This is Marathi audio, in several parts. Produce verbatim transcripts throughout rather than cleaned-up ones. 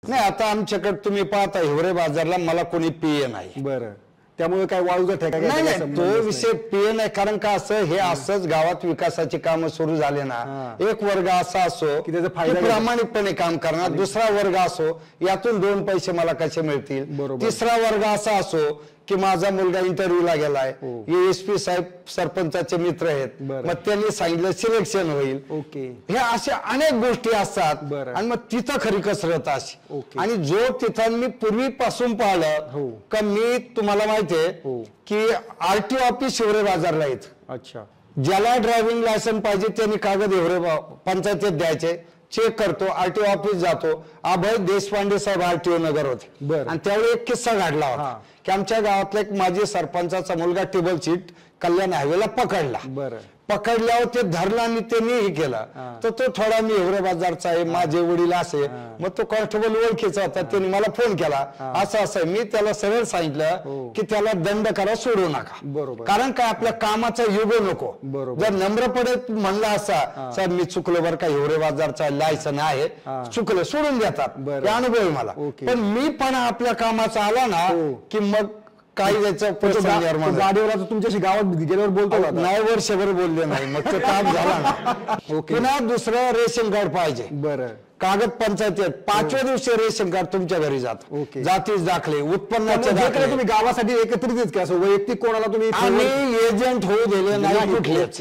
नाही आता आमच्याकडे तुम्ही पाहता हिवरे बाजारला मला कोणी पीए नाही। बरं, त्यामुळे काय वाळूचा ठेका नाही नाही तो विषय पीए नाही, कारण का असं हे असंच गावात विकासाची कामं सुरू झाले ना, एक वर्ग असा असो की त्याचा फायदा प्रामाणिकपणे काम करणार, दुसरा वर्ग असो यातून दोन पैसे मला कसे मिळतील, तिसरा वर्ग असा असो की माझा मुलगा इंटरव्ह्यूला गेलाय, एसपी साहेब सरपंचाचे मित्र आहेत, मग त्यांनी सांगितलं सिलेक्शन होईल, ओके, हे अशा अनेक गोष्टी असतात आणि मग तिथं खरी कसरत अशी। आणि जो तिथं मी पूर्वीपासून पाहिलं का, मी तुम्हाला माहितीये की आरटीओ ऑफिस हिवरे बाजारला येत, अच्छा, ज्याला ड्रायव्हिंग लायसन पाहिजे त्यांनी कागद हिवरे पंचायतीत द्यायचे, चेक करतो, आरटीओ ऑफिस जातो, अभय देशपांडे साहेब आरटीओ नगर होते आणि त्यावेळी एक किस्सा घडला होता की आमच्या गावातला एक माजी सरपंचाचा मुलगा टेबल सीट कल्याण हायवेला पकडला, बरं, पकडल्यावर ते धरला आणि त्यांनी हे केलं, तर तो थोडा मी हिवरे बाजारचा आहे, माझे वडील असे, मग तो कॉन्स्टेबल ओळखीचा होता, त्यांनी मला फोन केला असं असं, मी त्याला सरळ सांगितलं की त्याला दंड करा, सोडू नका, बरोबर, कारण काय आपल्या कामाचा युगो नको, जर नम्रपणे म्हणला असा सर मी चुकलो बरं का, हिवरे बाजारचा लायसन आहे, चुकलं, सोडून देतात, हे अनुभव मला। पण मी पण आपल्या कामाचा आला ना की मग काही जायचं गाडीवर तुमच्याशी गावात गेल्यावर बोलतो नाही, वर्षभर बोलले नाही, मग ते ताप झाला ना, पुन्हा दुसरं रेशन कार्ड पाहिजे, बरं, कागद पंचायतीत पाचव्या दिवशी रेशन कार्ड तुमच्या घरी जात, जातीच दाखले, उत्पन्नाचे दाखले, तुम्ही गावासाठी एकत्रितच काय असं वैयक्तिक कोणाला तुम्ही आम्ही एजंट होऊ दिले नाही कुठलेच,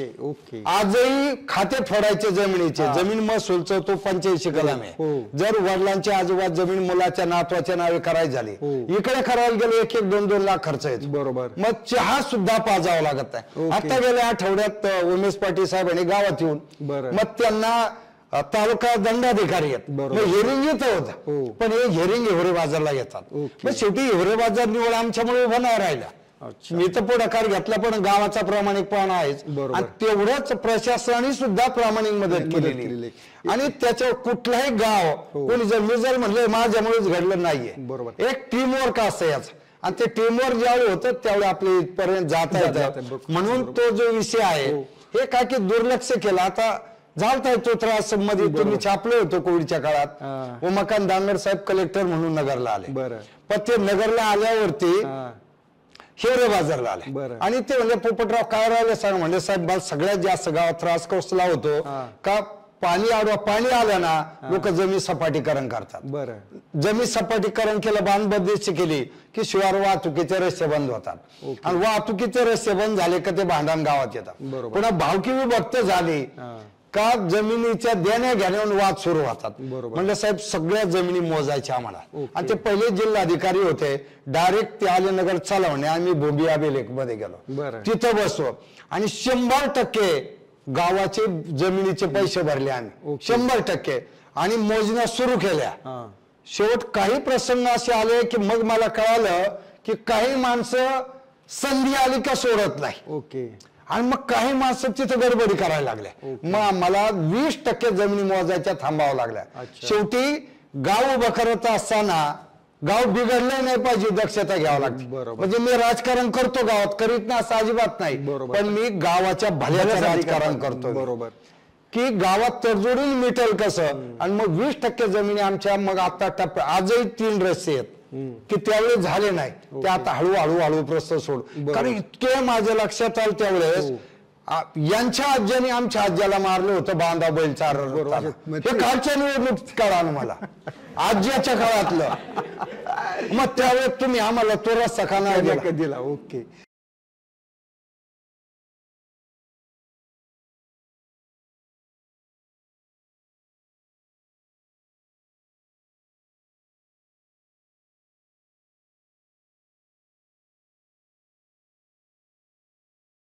आजही खाते फोडायचे जमिनीचे, जमीन महसूलचं तो पंच्याऐंशी कलम आहे, जर वडिलांची आजोबा जमीन मुलाच्या नातवाच्या नावे करायची झाली, इकडे करायला गेलो एक एक दोन दोन लाख खर्च येतो, बरोबर, मग चहा सुद्धा पाजावा लागत आहे। आता गेल्या आठवड्यात उमेश पाटील साहेबांनी गावात येऊन मग त्यांना तालुका दंडाधिकारी आहेत, मग हिअरिंग येत होतं, पण हे हिअरिंग हिवरे बाजारला येतात, मग शेवटी हिवरे बाजार निवड आमच्यामुळे उभा नाही राहिला, मी तर पुढाकार घेतला, पण गावाचा प्रामाणिकपणा आहेच आणि तेवढंच प्रशासनाने सुद्धा प्रामाणिक मदत केलेली आणि त्याच्यावर कुठलाही गाव कोणी जर मी जर म्हणलं माझ्यामुळेच घडलं नाहीये, बरोबर, एक टीम वर्क असतं याचं, आणि ते टीमवर्क ज्यावेळी होतं त्यावेळी आपल्या इथपर्यंत जाता येतं, म्हणून तो जो विषय आहे हे काय की दुर्लक्ष केलं, आता झालता तो त्रास मध्ये तुम्ही छापले होते कोविडच्या काळात, उमाकांत दांगड साहेब कलेक्टर म्हणून नगरला आले, पण ते नगरला आल्यावरती हिवरे बाजारला आले आणि ते म्हणजे पोपटराव काय राहिले सांग, म्हणजे साहेब सगळ्यात जास्त गावात त्रास कसला होतो का, पाणी आडवा पाणी आलं ना लोक जमीन सपाटीकरण करतात, बरं, जमीन सपाटीकरण केलं, बांधबंदिशी केली की शिवार वाहतुकीचे रस्ते बंद होतात आणि वाहतुकीचे रस्ते बंद झाले का ते भांडण गावात येतात, पुन्हा भावकी विभक्त झाली का जमिनीच्या देण्या घेण्यावर वाद सुरू होतात, म्हणजे साहेब सगळ्या जमिनी मोजायच्या आम्हाला, आणि ते पहिले जिल्हाधिकारी होते, डायरेक्ट ते आले नगर चालवणे, आम्ही भोबी अभिलेख मध्ये गेलो, तिथं बसलो आणि शंभर टक्के गावाचे जमिनीचे पैसे भरले आम्ही, शंभर टक्के, आणि मोजण्या सुरू केल्या, शेवट काही प्रसंग असे आले की मग मला कळालं की काही माणसं संधी आली का सोडत नाही, ओके, आणि मग काही माणसं तिथं गडबडी करायला लागल्या, मग मला वीस टक्के जमिनी मोजायच्या थांबावं लागल्या, शेवटी गाव उभं करत असताना गाव बिघडलं नाही पाहिजे दक्षता घ्यावं लागते, म्हणजे मी राजकारण करतो गावात, करीत ना असं अजिबात नाही, पण मी गावाच्या भल्याचं राजकारण करतो, बरोबर, की गावात तडजोडून मिटेल कसं, आणि मग वीस टक्के जमिनी आमच्या मग आता टप्प्या आजही तीन रस्ते आहेत की त्यावेळेस झाले नाही, ते आता हळूहळू हळू प्रस्त सोड, कारण इतके माझ्या लक्षात आलं त्यावेळेस यांच्या आज्याने आमच्या आज्याला मारलं होतं बांधा बैल चार, हे कालच्या निवडणूक कळालं मला आज्याच्या काळातलं, मग त्यावेळेस तुम्ही आम्हाला तो रस्ता का नाही दिला, ओके।